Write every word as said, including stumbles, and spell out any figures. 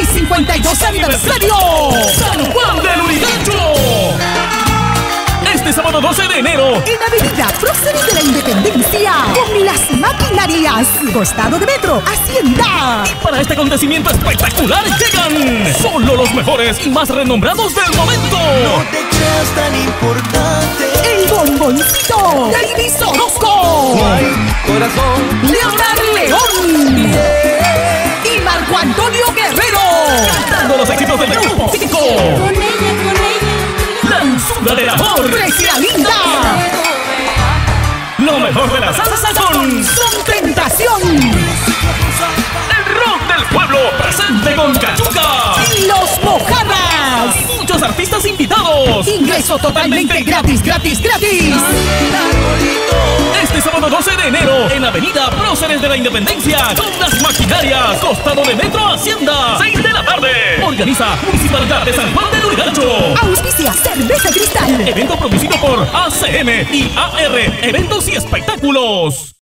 cincuenta y dos aniversario San Juan del Lurigancho. Este sábado doce de enero en Avenida Próceres de la Independencia, con las maquinarias, costado de Metro, Hacienda. Para este acontecimiento espectacular llegan solo los mejores y más renombrados del momento. No te creas tan importante. El bomboncito, David Orozco, Ay, corazón. Leonardo León y Marco Antonio Guerrero, Cantando los éxitos del grupo Psíquico. Con ella, con ella. Lanzura del amor. Grecia Linda, Lo mejor de la salsa con Son Tentación el rock del pueblo presente con Cachuca. y Los Mojarras. Muchos artistas invitados. Ingreso totalmente gratis, gratis, gratis. Este sábado doce de enero en Avenida Próceres de la Independencia con las maquinarias, costado de Metro Hacienda, seis de la tarde. Organiza Municipalidad de San Juan del Lurigancho. Auspicia Cerveza Cristal. Evento producido por A C M y A R Eventos y Espectáculos.